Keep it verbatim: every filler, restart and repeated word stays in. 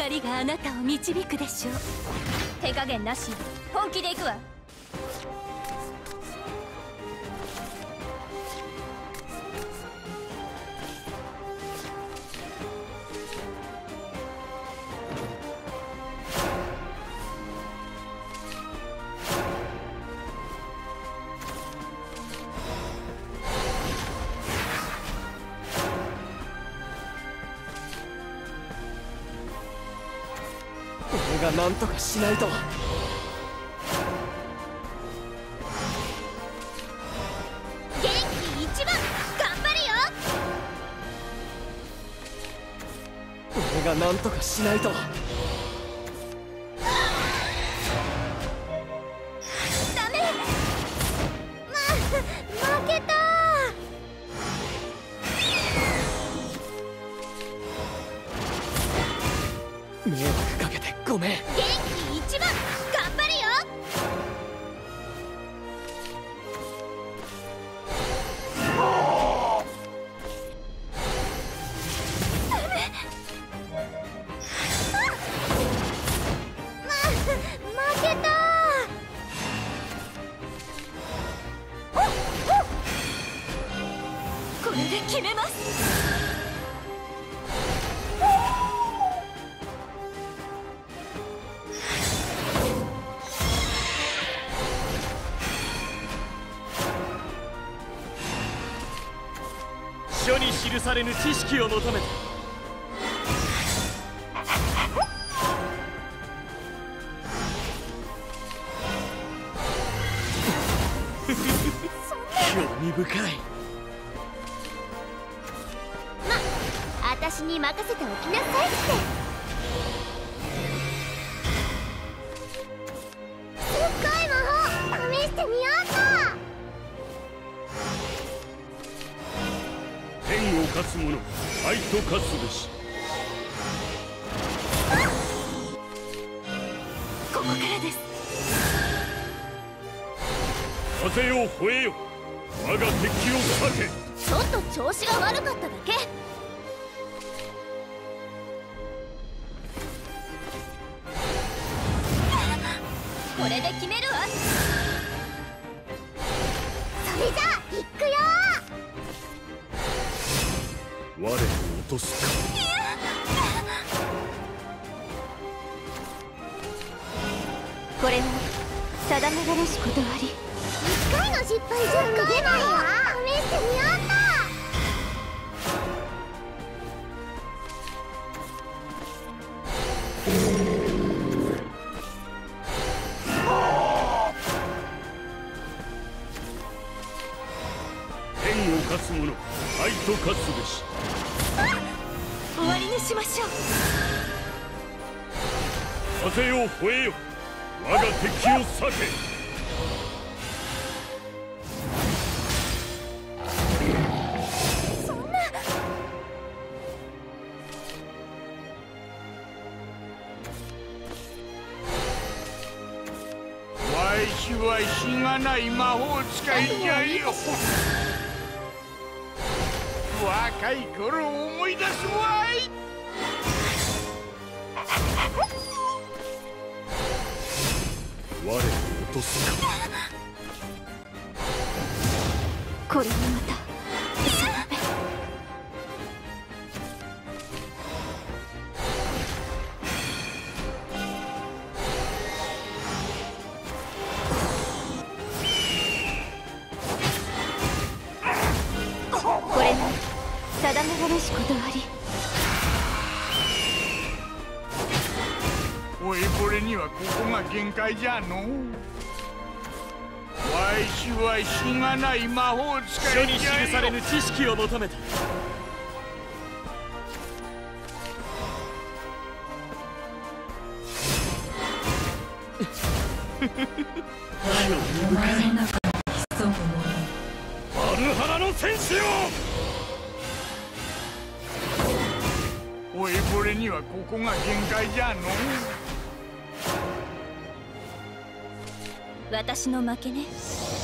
光があなたを導くでしょう。手加減なし、本気で行くわ。 俺がなんとかしないと。 元気一番頑張るよ。 俺がなんとかしないと。 ダメ。ま、負けた。 迷惑かけてごめん。 元気一番頑張るよ。ダメ。ま、負けた。これで決めます。 書に記されぬ知識を求めて。興味深い。 ま、私に任せておきなさいって。すっごい魔法試してみようと。 天を勝つ者、愛と勝つべし。 ここからです。 風よ吠えよ、我が敵を避け。 ちょっと調子が悪かっただけ。これで決めるわ。それじゃあ行くよ。 我を落とすか。 これは定めがらしことあり。一回の失敗じゃ逃げないわ。試してみようと。 天を勝つ者、愛と勝つべし。 終わりにしましょう。 風よ吠えよ、我が敵を避け。 そんな。 わしはしがない魔法使いじゃよ。若い頃を思い出すわい。 我を落とすか。 これもまた定め。これも定めがらしことあり。 おい、これにはここが限界じゃの。わしはしがない魔法使書に記いじゃよ。 されぬ知識を求めて。興味深い。 バルハラの戦士よ。 おい、これにはここが限界じゃの。 私の負けね。